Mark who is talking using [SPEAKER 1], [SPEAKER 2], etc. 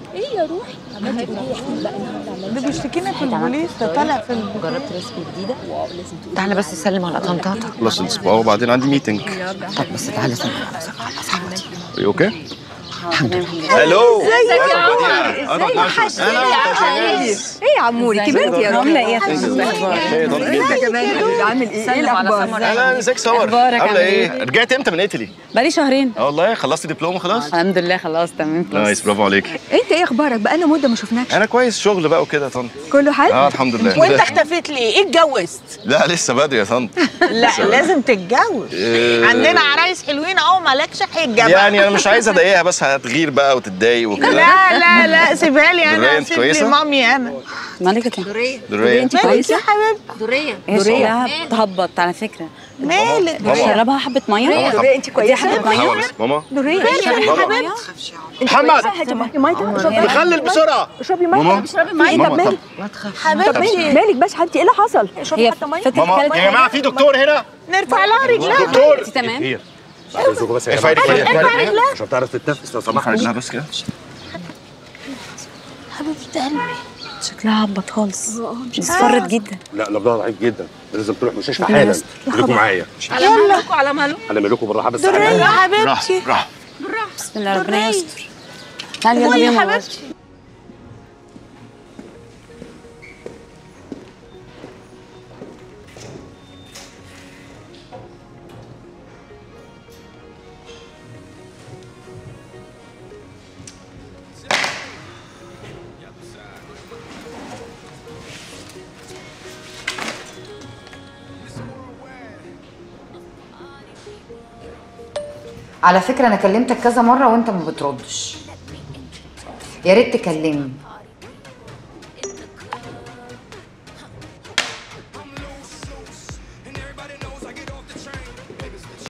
[SPEAKER 1] ايه يا روحي عملتي ايه؟
[SPEAKER 2] ده بيشتكينا في البوليس، ده طالع في
[SPEAKER 1] جربت ريسبي جديده؟ واو لازم تقولي.
[SPEAKER 3] تعالى بس سلم على طنطاطا.
[SPEAKER 4] خلص الاسبوع وبعدين عندي ميتنج.
[SPEAKER 3] طب بس تعالى سلم على صاحبتي.
[SPEAKER 4] اوكي؟
[SPEAKER 3] الحمد لله.
[SPEAKER 4] الو
[SPEAKER 2] ازيك يا عمر؟ ازاي وحشتني يا عمر؟ ايه يا عموري كبرتي يا روحي؟ عامله ايه يا حبيبتي؟ انت كمان عامل ايه؟ ايه الاخبار؟
[SPEAKER 4] اهلا ازيك سمر؟ عامله ايه؟ رجعت امتى من ايطالي؟
[SPEAKER 3] بقالي شهرين.
[SPEAKER 4] والله خلصتي دبلومه خلاص؟
[SPEAKER 3] الحمد لله خلاص تمام.
[SPEAKER 4] نايس برافو عليك.
[SPEAKER 2] انت ايه اخبارك؟ بقالنا مده ما شفناكش.
[SPEAKER 4] انا كويس، شغل بقى وكده يا طنط.
[SPEAKER 2] كله حلو؟
[SPEAKER 4] الحمد لله.
[SPEAKER 5] وانت اختفيت ليه؟ ايه اتجوزت؟
[SPEAKER 4] لا لسه بدري يا طنط.
[SPEAKER 5] لا لازم تتجوز. عندنا عرايس حلوين اهو مالكش حجه.
[SPEAKER 4] يعني انا مش عايز اضايقها بس هتغير بقى وتتضايق وكده.
[SPEAKER 5] لا سيبها لي انا، سيب لي مامي انا.
[SPEAKER 3] مالك يا
[SPEAKER 4] درية
[SPEAKER 3] انت
[SPEAKER 5] مالك
[SPEAKER 3] كويسه؟
[SPEAKER 5] يا حبيبتي؟
[SPEAKER 1] دوريه
[SPEAKER 3] هي شكلها بتهبط على فكره.
[SPEAKER 5] مالك؟
[SPEAKER 3] شربها حبه ميه.
[SPEAKER 2] دوريه انت كويسه؟
[SPEAKER 3] حبه ميه.
[SPEAKER 4] حاول ماما.
[SPEAKER 2] دوريه
[SPEAKER 5] يا حبيبتي.
[SPEAKER 4] محمد
[SPEAKER 2] اشربي
[SPEAKER 4] بخلل بسرعه.
[SPEAKER 2] اشربي
[SPEAKER 4] ماما
[SPEAKER 2] ميه.
[SPEAKER 1] اشربي ميه.
[SPEAKER 2] طب مالك؟
[SPEAKER 5] حبيبتي
[SPEAKER 2] مالك بس حبيبتي؟ ايه اللي حصل؟
[SPEAKER 3] هي
[SPEAKER 2] فتت
[SPEAKER 4] ماما يا جماعه في دكتور هنا.
[SPEAKER 5] نرفع لها رجلها.
[SPEAKER 4] دكتور
[SPEAKER 3] انت تمام؟
[SPEAKER 6] بس يا
[SPEAKER 4] ارفعي رجلها
[SPEAKER 6] عشان تعرف تتنفس لو سمحت.
[SPEAKER 4] رجلها بس كده.
[SPEAKER 5] حبيبتي قلبي.
[SPEAKER 3] شكلها هبط خالص. اصفرت جدا.
[SPEAKER 6] لا نبضها ضعيف جدا، لازم تروح مستشفى حالا. خليكم معايا.
[SPEAKER 1] على مهلكوا على مهلكوا.
[SPEAKER 6] هنعمل لكم بالراحه بس.
[SPEAKER 5] درية يا حبيبتي.
[SPEAKER 4] راح
[SPEAKER 3] بسم الله ربنا يستر. تعالي يلا بينا.
[SPEAKER 5] يا حبيبتي.
[SPEAKER 7] على فكرة أنا كلمتك كذا مرة وأنت ما بتردش. يا ريت تكلمني.